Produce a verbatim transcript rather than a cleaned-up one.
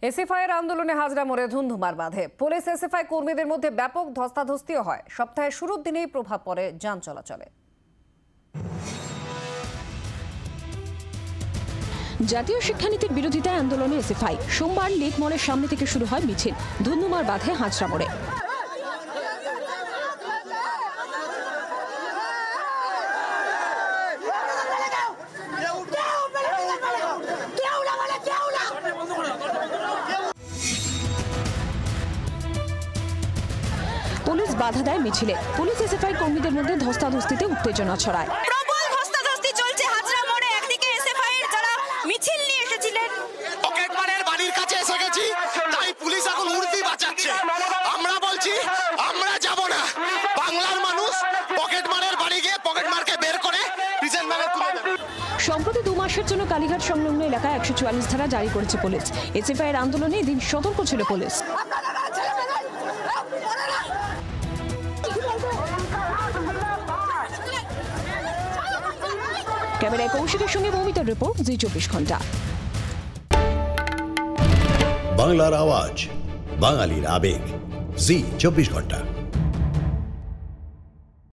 এসএফআইয়ের আন্দোলনে হাজরা মোড়ে ধুন্ধুমার বাঁধে। পুলিশ এসএফআই কর্মীদের মধ্যে ব্যাপক ধস্তাধস্তিও হয়। সপ্তাহের শুরুর দিনেই প্রভাব পড়ে যান চলাচলে। জাতীয় শিক্ষানীতির বিরোধিতায় আন্দোলনে এসএফআই। সোমবার লেক মলের সামনে থেকে শুরু হয় মিছিল। ধুন্ধুমার বাঁধে হাজরা মোড়ে। পুলিশ বাধা দেয় মিছিলে। পুলিশ এসএফআই কর্মীদের মধ্যে ধস্তাধস্তিতে উত্তেজনা ছড়ায়। প্রবল ধস্তাধস্তি চলছে হাজরা মোড়ে। একদিকে এসএফআই এর যারা মিছিল নিয়ে এসেছিলেন, পকেটমারের বাড়ির কাছে এসে গেছি, তাই পুলিশ এখন উর্দি বাঁচাচ্ছে। আমরা বলছি আমরা যাব না। বাংলার মানুষ পকেটমারের বাড়ি গিয়ে পকেটমারকে বের করে প্রিজন ভ্যানে তুলে দেবে। সম্প্রতি দু মাসের জন্য কালীঘাট সংলগ্ন এলাকায় একশো চুয়াল্লিশ ধারা জারি করেছে পুলিশ। এসএফআই এর আন্দোলনে এদিন সতর্ক ছিল পুলিশ। ক্যামেরায় কৌশিকের সঙ্গে মৌমিতার রিপোর্ট, জি চব্বিশ ঘন্টা। বাংলার আওয়াজ, বাঙালির আবেগ, জি চব্বিশ ঘন্টা।